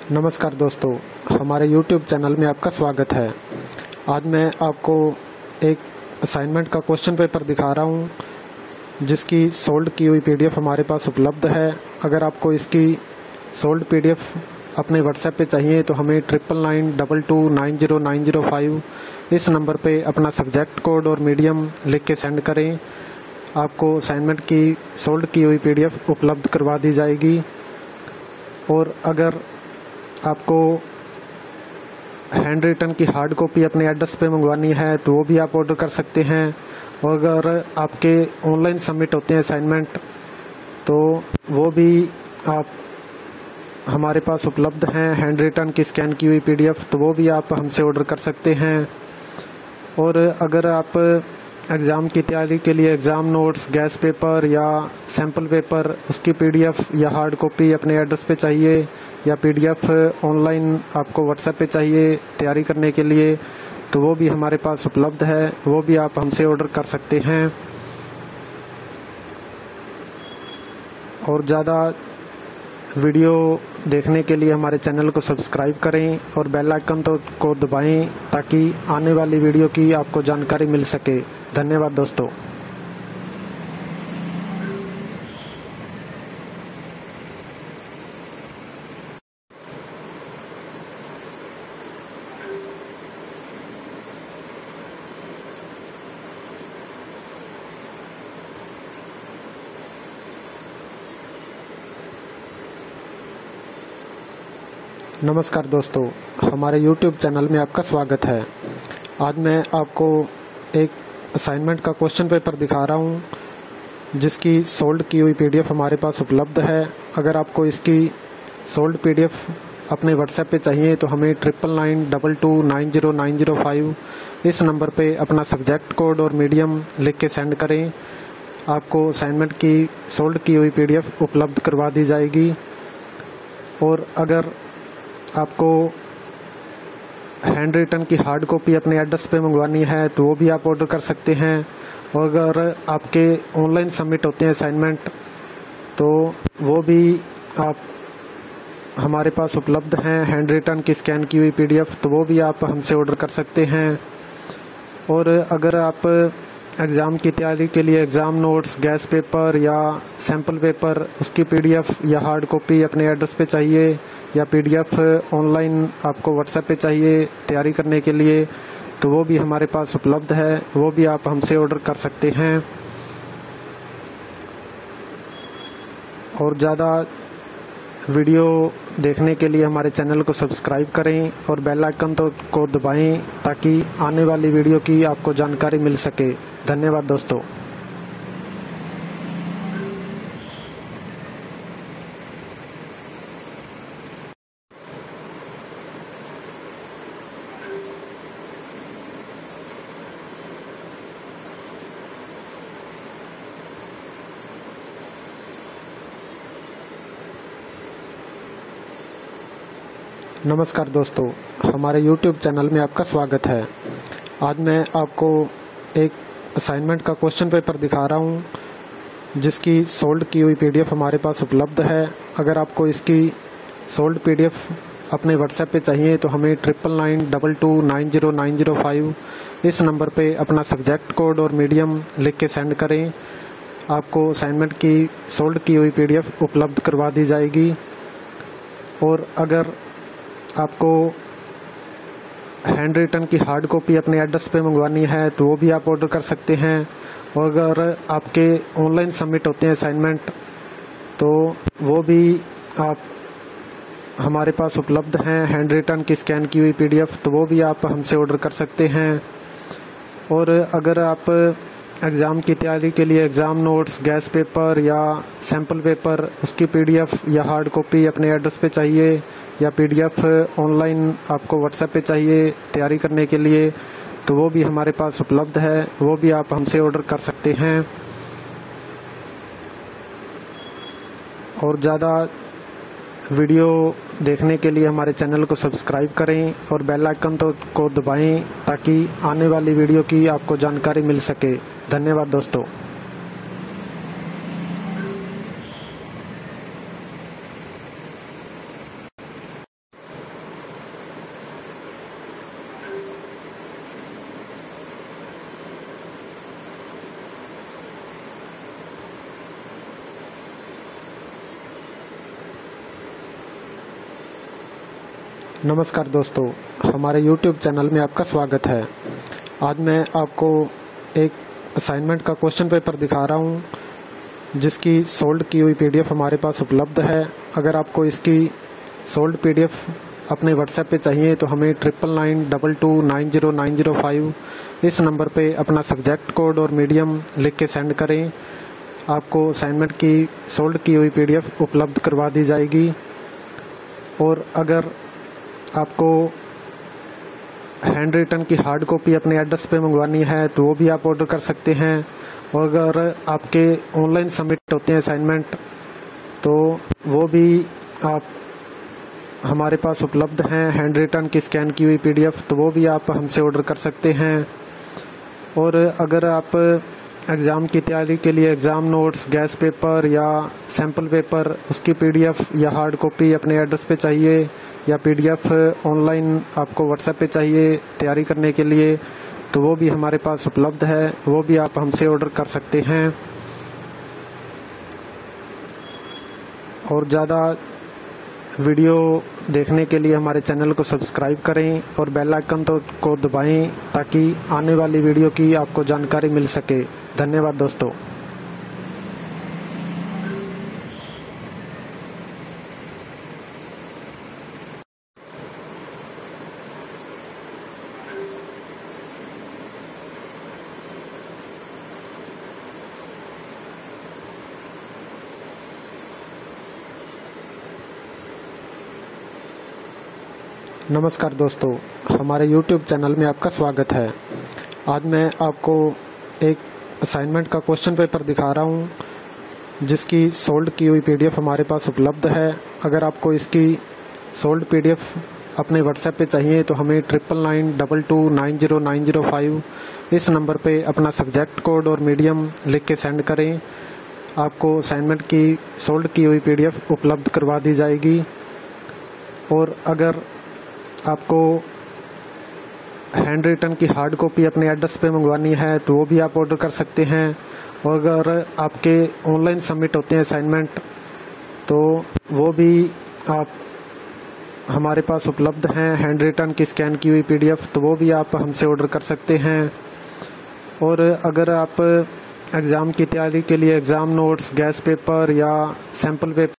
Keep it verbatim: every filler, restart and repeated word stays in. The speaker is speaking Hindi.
नमस्कार दोस्तों, हमारे यूट्यूब चैनल में आपका स्वागत है। आज मैं आपको एक असाइनमेंट का क्वेश्चन पेपर दिखा रहा हूं, जिसकी सोल्ड की हुई पीडीएफ हमारे पास उपलब्ध है। अगर आपको इसकी सोल्ड पीडीएफ अपने व्हाट्सएप पे चाहिए तो हमें triple nine double two nine zero nine zero five इस नंबर पे अपना सब्जेक्ट कोड और मीडियम लिख के सेंड करें। आपको असाइनमेंट की सोल्ड की हुई पीडीएफ उपलब्ध करवा दी जाएगी। और अगर आपको हैंड रिटन की हार्ड कॉपी अपने एड्रेस पे मंगवानी है तो वो भी आप ऑर्डर कर सकते हैं। और अगर आपके ऑनलाइन सबमिट होते हैं असाइनमेंट तो वो भी आप हमारे पास उपलब्ध हैं। हैंड रिटन की स्कैन की हुई पीडीएफ तो वो भी आप हमसे ऑर्डर कर सकते हैं। और अगर आप एग्ज़ाम की तैयारी के लिए एग्ज़ाम नोट्स, गैस पेपर या सैम्पल पेपर, उसकी पीडीएफ या हार्ड कॉपी अपने एड्रेस पे चाहिए या पीडीएफ ऑनलाइन आपको व्हाट्सएप पे चाहिए तैयारी करने के लिए तो वो भी हमारे पास उपलब्ध है। वो भी आप हमसे ऑर्डर कर सकते हैं। और ज़्यादा वीडियो देखने के लिए हमारे चैनल को सब्सक्राइब करें और बेल आइकन तो को दबाएं ताकि आने वाली वीडियो की आपको जानकारी मिल सके। धन्यवाद दोस्तों। नमस्कार दोस्तों, हमारे यूट्यूब चैनल में आपका स्वागत है। आज मैं आपको एक असाइनमेंट का क्वेश्चन पेपर दिखा रहा हूं, जिसकी सोल्ड की हुई पीडीएफ हमारे पास उपलब्ध है। अगर आपको इसकी सोल्ड पीडीएफ अपने व्हाट्सएप पे चाहिए तो हमें triple nine double two nine zero nine zero five इस नंबर पे अपना सब्जेक्ट कोड और मीडियम लिख के सेंड करें। आपको असाइनमेंट की सोल्ड की हुई पीडीएफ उपलब्ध करवा दी जाएगी। और अगर आपको हैंड रिटन की हार्ड कॉपी अपने एड्रेस पे मंगवानी है तो वो भी आप ऑर्डर कर सकते हैं। और अगर आपके ऑनलाइन सबमिट होते हैं असाइनमेंट तो वो भी आप हमारे पास उपलब्ध हैं। हैंड रिटन की स्कैन की हुई पीडीएफ तो वो भी आप हमसे ऑर्डर कर सकते हैं। और अगर आप एग्ज़ाम की तैयारी के लिए एग्ज़ाम नोट्स, गैस पेपर या सैम्पल पेपर, उसकी पीडीएफ या हार्ड कॉपी अपने एड्रेस पे चाहिए या पीडीएफ ऑनलाइन आपको व्हाट्सएप पे चाहिए तैयारी करने के लिए तो वो भी हमारे पास उपलब्ध है। वो भी आप हमसे ऑर्डर कर सकते हैं। और ज़्यादा वीडियो देखने के लिए हमारे चैनल को सब्सक्राइब करें और बेल आइकन तो को दबाएं ताकि आने वाली वीडियो की आपको जानकारी मिल सके। धन्यवाद दोस्तों। नमस्कार दोस्तों, हमारे यूट्यूब चैनल में आपका स्वागत है। आज मैं आपको एक असाइनमेंट का क्वेश्चन पेपर दिखा रहा हूं, जिसकी सोल्ड की हुई पीडीएफ हमारे पास उपलब्ध है। अगर आपको इसकी सोल्ड पीडीएफ अपने व्हाट्सएप पे चाहिए तो हमें triple nine double two nine zero nine zero five इस नंबर पे अपना सब्जेक्ट कोड और मीडियम लिख के सेंड करें। आपको असाइनमेंट की सोल्ड की हुई पीडीएफ उपलब्ध करवा दी जाएगी। और अगर आपको हैंड रिटन की हार्ड कॉपी अपने एड्रेस पे मंगवानी है तो वो भी आप ऑर्डर कर सकते हैं। और अगर आपके ऑनलाइन सबमिट होते हैं असाइनमेंट तो वो भी आप हमारे पास उपलब्ध हैं। हैंड रिटन की स्कैन की हुई पीडीएफ तो वो भी आप हमसे ऑर्डर कर सकते हैं। और अगर आप एग्ज़ाम की तैयारी के लिए एग्ज़ाम नोट्स, गैस पेपर या सैम्पल पेपर, उसकी पीडीएफ या हार्ड कॉपी अपने एड्रेस पे चाहिए या पीडीएफ ऑनलाइन आपको व्हाट्सएप पे चाहिए तैयारी करने के लिए तो वो भी हमारे पास उपलब्ध है। वो भी आप हमसे ऑर्डर कर सकते हैं। और ज़्यादा वीडियो देखने के लिए हमारे चैनल को सब्सक्राइब करें और बेल आइकन तो को दबाएं ताकि आने वाली वीडियो की आपको जानकारी मिल सके। धन्यवाद दोस्तों। नमस्कार दोस्तों, हमारे यूट्यूब चैनल में आपका स्वागत है। आज मैं आपको एक असाइनमेंट का क्वेश्चन पेपर दिखा रहा हूं, जिसकी सोल्ड की हुई पीडीएफ हमारे पास उपलब्ध है। अगर आपको इसकी सोल्ड पीडीएफ अपने व्हाट्सएप पे चाहिए तो हमें triple nine double two nine zero nine zero five इस नंबर पे अपना सब्जेक्ट कोड और मीडियम लिख के सेंड करें। आपको असाइनमेंट की सोल्ड की हुई पीडीएफ उपलब्ध करवा दी जाएगी। और अगर आपको हैंड रिटन की हार्ड कॉपी अपने एड्रेस पे मंगवानी है तो वो भी आप ऑर्डर कर सकते हैं। और अगर आपके ऑनलाइन सबमिट होते हैं असाइनमेंट तो वो भी आप हमारे पास उपलब्ध हैं। हैंड रिटन की स्कैन की हुई पीडीएफ तो वो भी आप हमसे ऑर्डर कर सकते हैं। और अगर आप एग्ज़ाम की तैयारी के लिए एग्ज़ाम नोट्स, गैस पेपर या सैम्पल पेपर, उसकी पीडीएफ या हार्ड कॉपी अपने एड्रेस पे चाहिए या पीडीएफ ऑनलाइन आपको व्हाट्सएप पे चाहिए तैयारी करने के लिए तो वो भी हमारे पास उपलब्ध है। वो भी आप हमसे ऑर्डर कर सकते हैं। और ज़्यादा वीडियो देखने के लिए हमारे चैनल को सब्सक्राइब करें और बेल आइकन तो को दबाएं ताकि आने वाली वीडियो की आपको जानकारी मिल सके। धन्यवाद दोस्तों। नमस्कार दोस्तों, हमारे यूट्यूब चैनल में आपका स्वागत है। आज मैं आपको एक असाइनमेंट का क्वेश्चन पेपर दिखा रहा हूं, जिसकी सोल्ड की हुई पीडीएफ हमारे पास उपलब्ध है। अगर आपको इसकी सोल्ड पीडीएफ अपने व्हाट्सएप पे चाहिए तो हमें triple nine double two nine zero nine zero five इस नंबर पे अपना सब्जेक्ट कोड और मीडियम लिख के सेंड करें। आपको असाइनमेंट की सोल्ड की हुई पीडीएफ उपलब्ध करवा दी जाएगी। और अगर आपको हैंड रिटन की हार्ड कॉपी अपने एड्रेस पे मंगवानी है तो वो भी आप ऑर्डर कर सकते हैं। और अगर आपके ऑनलाइन सबमिट होते हैं असाइनमेंट तो वो भी आप हमारे पास उपलब्ध हैं। हैंड रिटन की स्कैन की हुई पीडीएफ तो वो भी आप हमसे ऑर्डर कर सकते हैं। और अगर आप एग्ज़ाम की तैयारी के लिए एग्ज़ाम नोट्स, गैस पेपर या सैम्पल पेपर